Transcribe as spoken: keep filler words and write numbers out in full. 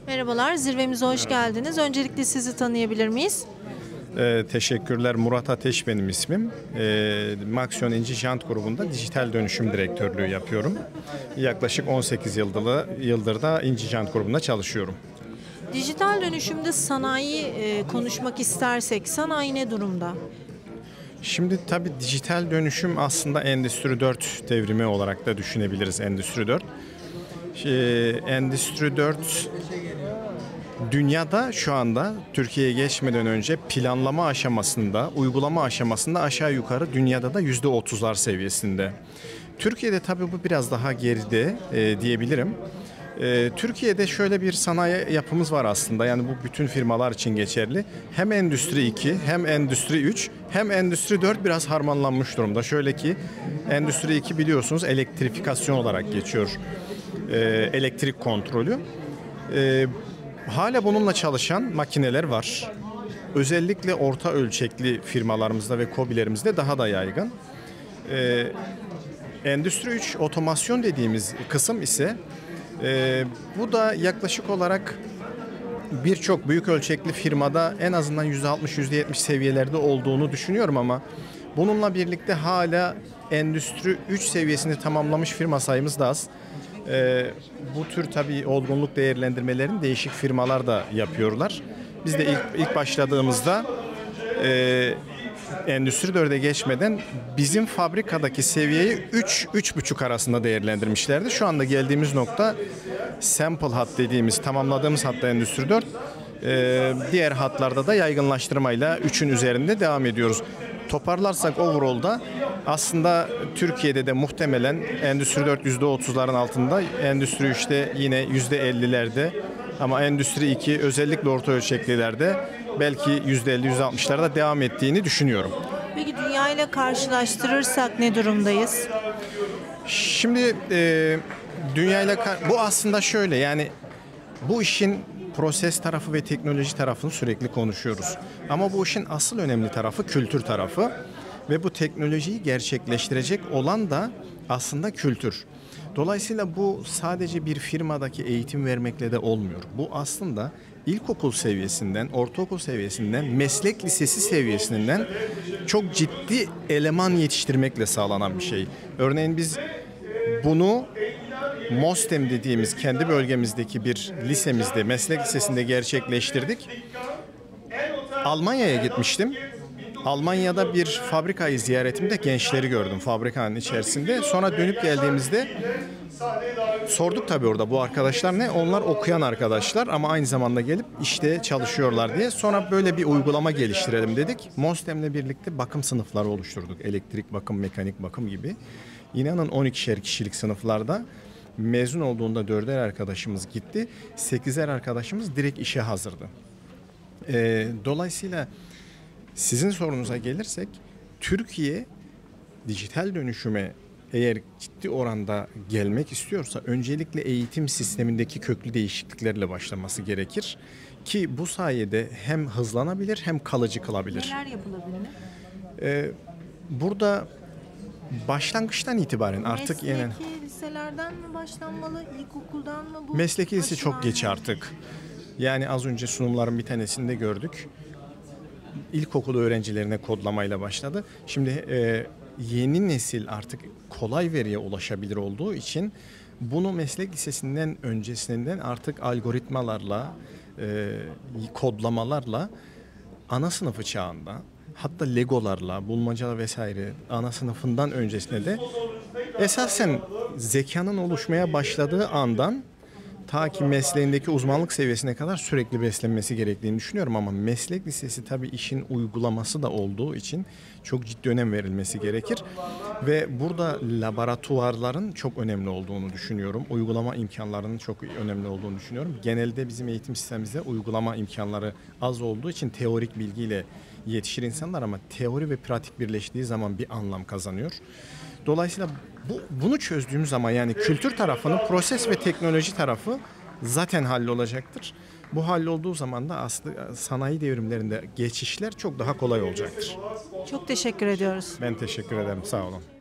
Merhabalar, zirvemize hoş geldiniz. Öncelikle sizi tanıyabilir miyiz? Ee, teşekkürler. Murat Ateş benim ismim. Ee, Maxion İnci Jant grubunda dijital dönüşüm direktörlüğü yapıyorum. Yaklaşık on sekiz yıldır, yıldır da İnci Jant grubunda çalışıyorum. Dijital dönüşümde sanayi e, konuşmak istersek, sanayi ne durumda? Şimdi tabii dijital dönüşüm aslında Endüstri dört devrimi olarak da düşünebiliriz Endüstri dört. Ee, Endüstri dört dünyada şu anda Türkiye'ye geçmeden önce planlama aşamasında, uygulama aşamasında aşağı yukarı dünyada da yüzde otuzlar seviyesinde. Türkiye'de tabii bu biraz daha geride e, diyebilirim. E, Türkiye'de şöyle bir sanayi yapımız var aslında. Yani bu bütün firmalar için geçerli. Hem Endüstri iki, hem Endüstri üç, hem Endüstri dört biraz harmanlanmış durumda. Şöyle ki Endüstri iki biliyorsunuz elektrifikasyon olarak geçiyor. E, elektrik kontrolü. E, Hala bununla çalışan makineler var. Özellikle orta ölçekli firmalarımızda ve KOBİ'lerimizde daha da yaygın. Ee, Endüstri üç otomasyon dediğimiz kısım ise e, bu da yaklaşık olarak birçok büyük ölçekli firmada en azından yüzde altmış yüzde yetmiş seviyelerde olduğunu düşünüyorum ama bununla birlikte hala Endüstri üç seviyesini tamamlamış firma sayımız da az. Ee, bu tür tabii olgunluk değerlendirmelerini değişik firmalar da yapıyorlar. Biz de ilk, ilk başladığımızda e, Endüstri dörde geçmeden bizim fabrikadaki seviyeyi üç üç buçuk arasında değerlendirmişlerdi. Şu anda geldiğimiz nokta sample hat dediğimiz, tamamladığımız hatta Endüstri dört. E, diğer hatlarda da yaygınlaştırmayla üçün üzerinde devam ediyoruz. Toparlarsak overall'da aslında Türkiye'de de muhtemelen Endüstri dört yüzde otuzların altında, Endüstri üçte yine yüzde ellilerde ama Endüstri iki özellikle orta ölçeklilerde belki yüzde elli yüzde altmışlarda devam ettiğini düşünüyorum. Peki dünya ile karşılaştırırsak ne durumdayız? Şimdi e, dünyayla bu aslında şöyle, yani bu işin proses tarafı ve teknoloji tarafını sürekli konuşuyoruz. Ama bu işin asıl önemli tarafı kültür tarafı ve bu teknolojiyi gerçekleştirecek olan da aslında kültür. Dolayısıyla bu sadece bir firmadaki eğitim vermekle de olmuyor. Bu aslında ilkokul seviyesinden, ortaokul seviyesinden, meslek lisesi seviyesinden çok ciddi eleman yetiştirmekle sağlanan bir şey. Örneğin biz bunu MOSTEM dediğimiz kendi bölgemizdeki bir lisemizde, meslek lisesinde gerçekleştirdik. Almanya'ya gitmiştim. Almanya'da bir fabrikayı ziyaretimde gençleri gördüm fabrikanın içerisinde. Sonra dönüp geldiğimizde sorduk tabii orada bu arkadaşlar ne? Onlar okuyan arkadaşlar ama aynı zamanda gelip işte çalışıyorlar diye. Sonra böyle bir uygulama geliştirelim dedik. MOSTEM'le birlikte bakım sınıfları oluşturduk. Elektrik bakım, mekanik bakım gibi. İnanın on ikişer kişilik sınıflarda mezun olduğunda dörder arkadaşımız gitti. sekizer arkadaşımız direkt işe hazırdı. Ee, dolayısıyla sizin sorunuza gelirsek Türkiye dijital dönüşüme eğer ciddi oranda gelmek istiyorsa öncelikle eğitim sistemindeki köklü değişikliklerle başlaması gerekir. Ki bu sayede hem hızlanabilir hem kalıcı kılabilir. Neler yapılabilir? Ee, burada başlangıçtan itibaren artık Mesleki yenen... liselerden mi başlanmalı, ilkokuldan mı? Bu Mesleki lise çok geç mı? artık. Yani az önce sunumların bir tanesinde gördük. İlkokul öğrencilerine kodlamayla başladı. Şimdi e, yeni nesil artık kolay veriye ulaşabilir olduğu için bunu meslek lisesinden öncesinden artık algoritmalarla, e, kodlamalarla ana sınıfı çağında, hatta legolarla, bulmaca vesaire ana sınıfından öncesinde de esasen zekanın oluşmaya başladığı andan ta ki mesleğindeki uzmanlık seviyesine kadar sürekli beslenmesi gerektiğini düşünüyorum ama meslek lisesi tabii işin uygulaması da olduğu için çok ciddi önem verilmesi gerekir ve burada laboratuvarların çok önemli olduğunu düşünüyorum. Uygulama imkanlarının çok önemli olduğunu düşünüyorum. Genelde bizim eğitim sistemimizde uygulama imkanları az olduğu için teorik bilgiyle yetişir insanlar ama teori ve pratik birleştiği zaman bir anlam kazanıyor. Dolayısıyla bu, bunu çözdüğümüz zaman yani kültür tarafının proses ve teknoloji tarafı zaten hallolacaktır. Bu hallolduğu zaman da aslında sanayi devrimlerinde geçişler çok daha kolay olacaktır. Çok teşekkür ediyoruz. Ben teşekkür ederim. Sağ olun.